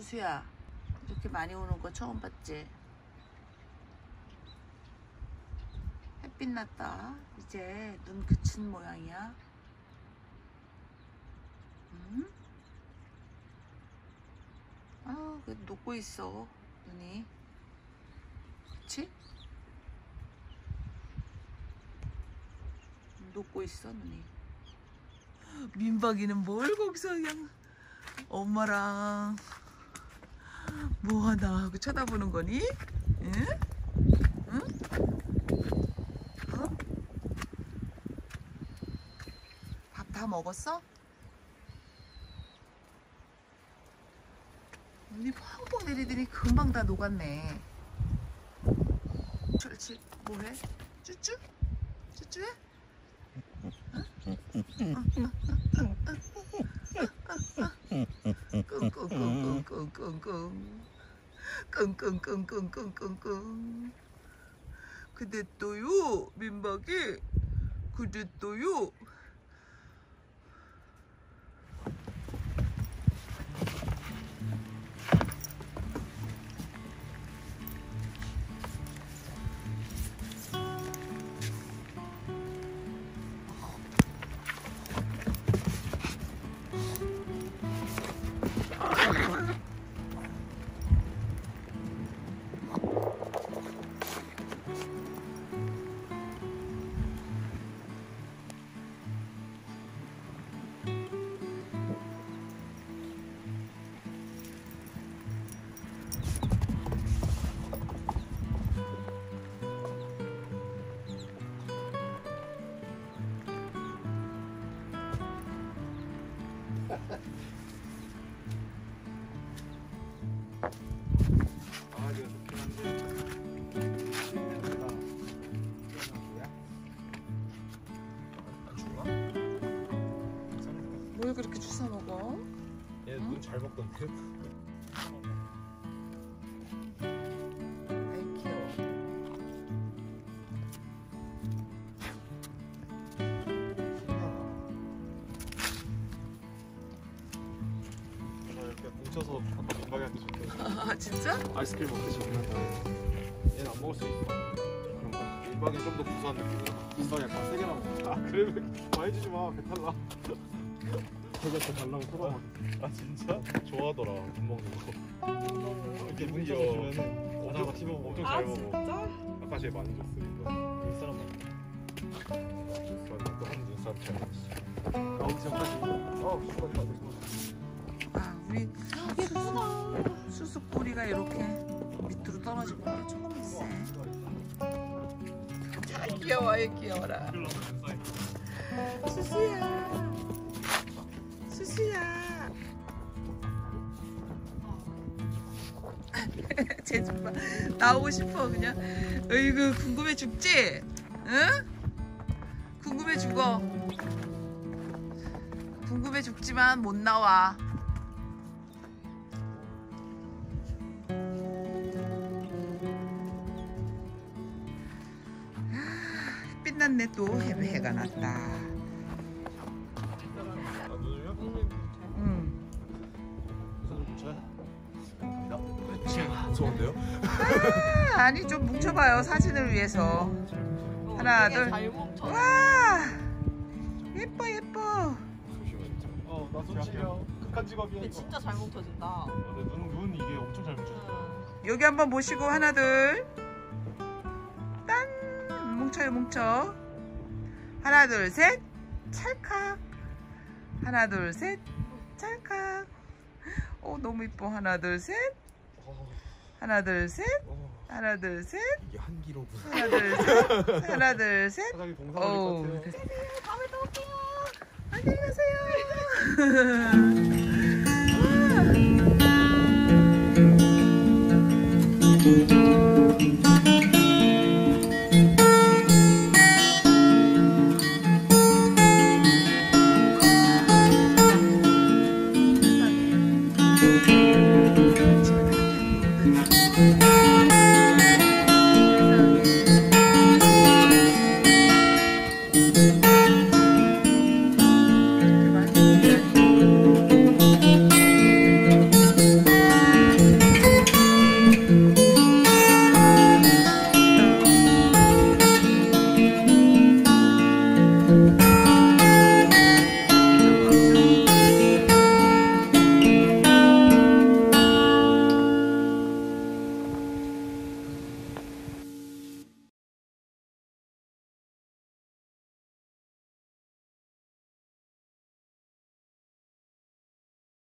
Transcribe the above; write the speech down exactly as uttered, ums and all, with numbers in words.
수수야, 이렇게 많이 오는 거 처음 봤지? 햇빛 났다. 이제 눈 그친 모양이야. 응? 아우, 그 녹고 있어 눈이. 그치? 녹고 있어 눈이. 민박이는 뭘 거기서 그냥 엄마랑 뭐하나 하고 쳐다보는 거니? 응? 응? 어? 밥 다 먹었어? 눈이 펑펑 내리더니 금방 다 녹았네. 옳지. 뭐해? 쭈쭈? 쭈쭈해? 끙끙끙끙끙끙끙 끙끙끙끙끙끙끙. 근데 또요 민박이, 근데 또요 강아지가 좋긴 한데 냄새가 뭐야? 안 좋아? 뭘 그렇게 주워 먹어? 얘 눈 잘 먹던데? 아이 귀여워. 이렇게 뭉쳐서 민박이한테 줬대. 아 진짜? 아이스크림 먹듯이 그냥 얘는 안 먹을 수 있어. 그런 거. 민박이 좀 더 구수한 느낌이야. 민박이 약간 세게 나먹어. 아 그래 왜 많이 주지 마. 배탈나. 저게 더 달라고 소방하거든. 아 진짜? 좋아하더라 밥 먹는 거. 이렇게 뭉쳐서 주면은 엄청 씹어 먹어. 엄청 잘 아, 먹어. 진짜? 아까 제일 많이 줬어 민박. 눈사람 많이. 눈사람 또한 눈사람 잘 먹었어. 나오기 전까지. 어 수고하지 마. 아 우리 수수 꼬리가 이렇게 밑으로 떨어지고 처음 봤어. 아 귀여워, 얘 귀여워라. 수수야, 수수야. 쟤 좀 봐. 나오고 싶어 그냥. 어이구 궁금해 죽지? 응? 궁금해 죽어. 궁금해 죽지만 못 나와. 햇빛 났네 또. 해, 해가 났다. 응. 그렇지. 무서운데요? 아, 아니 좀 뭉쳐봐요 사진을 위해서. 하나 둘. 잘 뭉쳐. 와 예뻐 예뻐. 어, 나 손치려. 극한 직업이야. 근데 진짜 잘 뭉쳐진다. 눈, 눈 이게 엄청 잘 뭉쳐. 응. 여기 한번 보시고 하나 둘. 딴 뭉쳐요 뭉쳐. 하나 둘 셋 찰칵. 하나 둘 셋 찰칵. 오 너무 이뻐. 하나 둘 셋. 하나 둘 셋. 하나 둘 셋. 이게 한기로군. 하나 둘 셋. 하나 둘 셋. 사장님 봉사 어우, 올릴 것 같아요. 다음에 또 올게요. 안녕히 가세요.